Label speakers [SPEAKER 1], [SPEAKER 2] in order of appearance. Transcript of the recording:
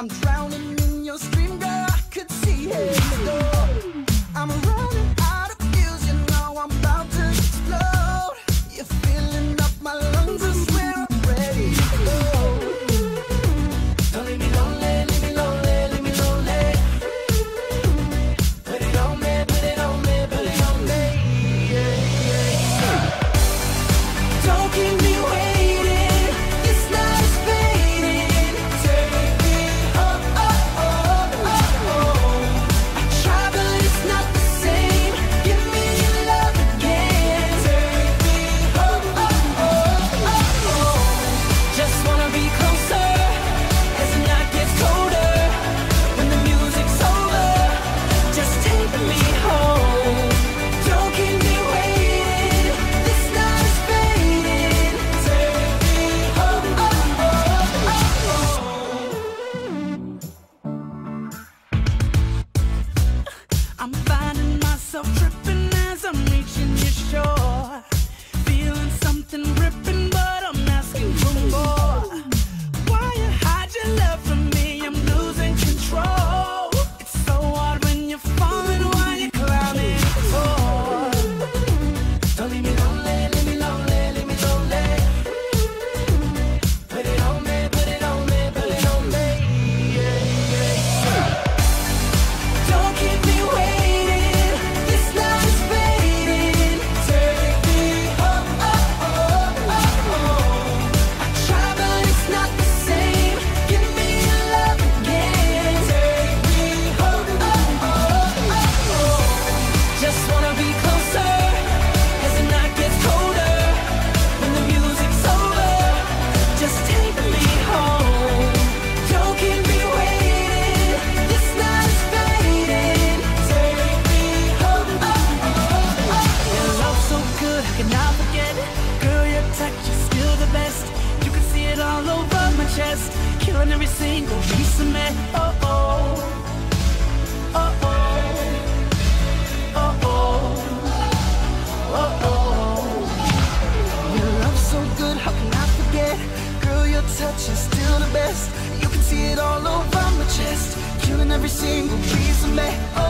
[SPEAKER 1] I'm drowning in your stream, girl, I could see it. I'm running out of fuels, you know I'm about to explode. You're filling up my lungs, I swear I'm ready to go. Don't leave me lonely, leave me lonely, leave me lonely. Put it on me, put it on me, put it on me. Yeah, yeah, yeah. Don't keep me waiting, this night is fading. Take me home, oh, oh, oh, oh. I try but it's not the same. Give me your love again. Take me home, oh, oh, oh, oh. Just wanna be closer as the night gets colder. When the music's over, just take me home. Don't keep me waiting, this night is fading. Take me home, oh, oh, oh, oh. I'm finding myself tripping as I'm reaching your shore. Feeling something ripping, but I'm asking for more. Why you hide your love from me? I'm losing control. It's so hard when you're falling while you're climbing tall. Don't leave me lonely, leave me lonely, leave me lonely. Put it on me, put it on me, put it on me. Yeah, yeah, yeah. Don't keep me waiting, this night is fading. Take me home, oh, oh, oh, oh. I try but it's not the same. Give me your love again. Take me home, oh, oh, oh, oh. Just wanna be closer as the night gets colder. When the music's over, just take me home. Don't keep me waiting, this night is fading. Take me home, oh, oh, oh, oh. Your love's so good, how can I forget it? Girl, your touch is still the best. You can see it all over my chest, killing every single piece of me. Oh, oh, oh, oh, oh, oh, oh, oh. Your love's so good, how can I forget? Girl, your touch is still the best. You can see it all over my chest, killing every single piece of me.